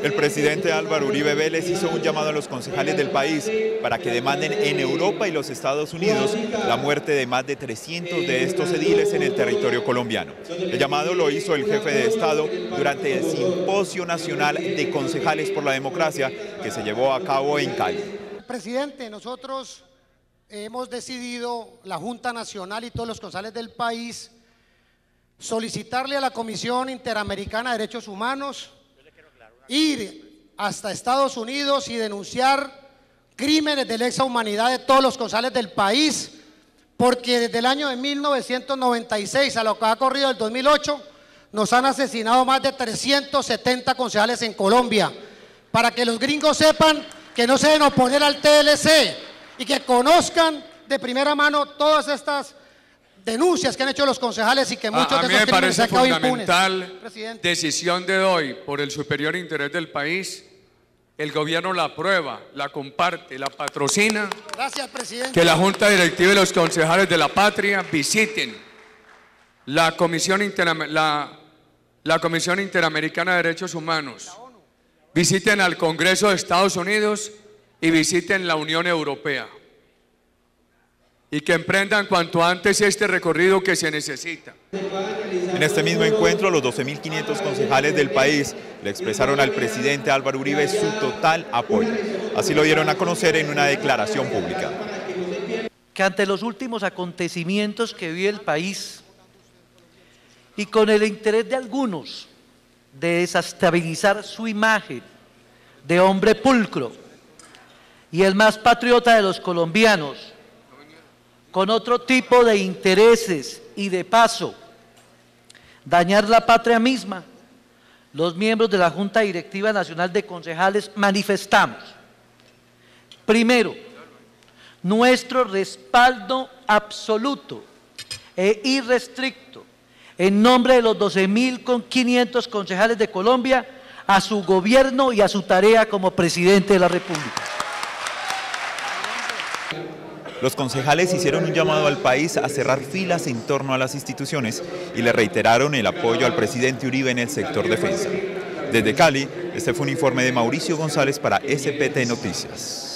El presidente Álvaro Uribe Vélez hizo un llamado a los concejales del país para que demanden en Europa y los Estados Unidos la muerte de más de 300 de estos ediles en el territorio colombiano. El llamado lo hizo el jefe de Estado durante el Simposio Nacional de Concejales por la Democracia que se llevó a cabo en Cali. Presidente, nosotros hemos decidido, la Junta Nacional y todos los concejales del país, solicitarle a la Comisión Interamericana de Derechos Humanos ir hasta Estados Unidos y denunciar crímenes de lesa humanidad de todos los concejales del país, porque desde el año de 1996 a lo que ha corrido el 2008 nos han asesinado más de 370 concejales en Colombia, para que los gringos sepan que no se deben oponer al TLC y que conozcan de primera mano todas estas denuncias que han hecho los concejales y que muchos de esos crímenes se han quedado impunes. A mí me parece fundamental, decisión de hoy por el superior interés del país, el gobierno la aprueba, la comparte, la patrocina. Gracias, presidente. Que la Junta Directiva y los concejales de la patria visiten la Comisión Interamericana de Derechos Humanos, visiten al Congreso de Estados Unidos y visiten la Unión Europea. Y que emprendan cuanto antes este recorrido que se necesita. En este mismo encuentro, los 12.500 concejales del país le expresaron al presidente Álvaro Uribe su total apoyo. Así lo dieron a conocer en una declaración pública. Que ante los últimos acontecimientos que vive el país y con el interés de algunos de desestabilizar su imagen de hombre pulcro y el más patriota de los colombianos, con otro tipo de intereses y de paso dañar la patria misma, los miembros de la Junta Directiva Nacional de Concejales manifestamos, primero, nuestro respaldo absoluto e irrestricto en nombre de los 12.500 concejales de Colombia a su gobierno y a su tarea como presidente de la República. Los concejales hicieron un llamado al país a cerrar filas en torno a las instituciones y le reiteraron el apoyo al presidente Uribe en el sector defensa. Desde Cali, este fue un informe de Mauricio González para SPT Noticias.